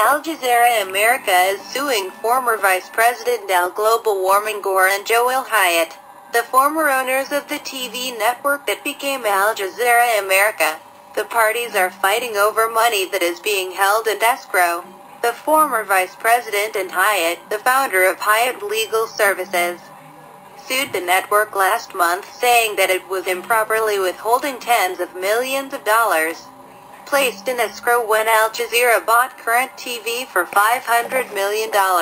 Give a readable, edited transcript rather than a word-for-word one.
Al Jazeera America is suing former Vice President Al Global Warming Gore and Joel Hyatt, the former owners of the TV network that became Al Jazeera America. The parties are fighting over money that is being held in escrow. The former vice president and Hyatt, the founder of Hyatt Legal Services, sued the network last month, saying that it was improperly withholding tens of millions of dollars placed in escrow when Al Jazeera bought Current TV for $500 million.